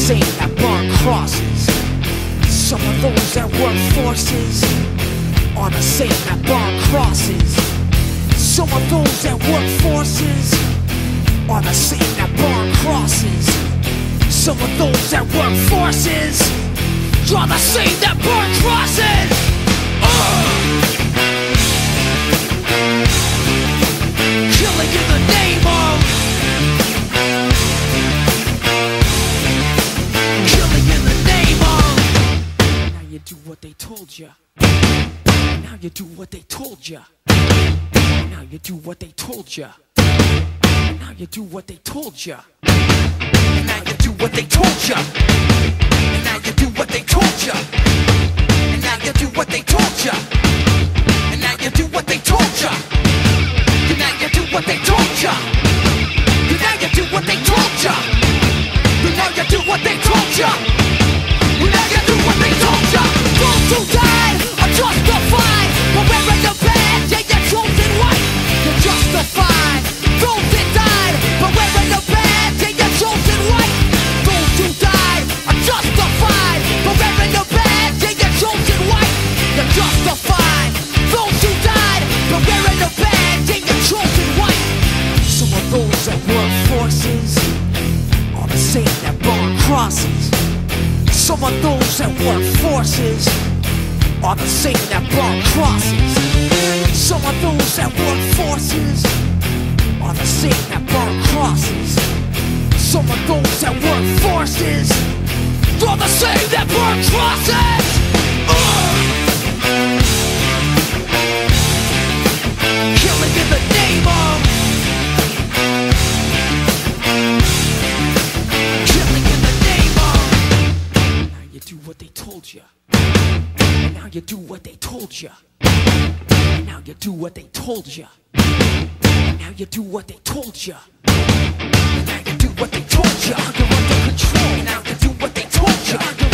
same that burn crosses. Some of those that work forces are the same that burn crosses. Some of those that work forces are the same that burn crosses. Some of those that work forces are the same that burn crosses. Killing in the name of, killing in the name of. Now you do what they told ya. Now you do what they told ya. Now you do what they told ya. Now you do what they told ya. Now you do what they told ya. And now you do what they told ya. And now you do what they told ya. And now you do what they told ya. And now you do what they told ya. And now you do what they told ya. And now you do what they told ya. And now you do what they told ya. Those who died are justified for wearing the badge and your chosen white. You're justified. Those that died for wearing the badge and your chosen white. Those who died are justified for wearing the badge and your chosen white. You're justified. Those who died for wearing the badge and your chosen white. Some of those that work forces are the same that burn crosses. Some of those that work forces are the same that burn crosses. Some of those that work forces are the same that burn crosses. Some of those that work forces are the same that burn crosses. Killing in the name of, killing in the name of. Now you do what they told ya. Now you do what they told ya. Now you do what they told ya. Now you do what they told ya. Now you do what they told ya. You're under control. Now you do what they told ya.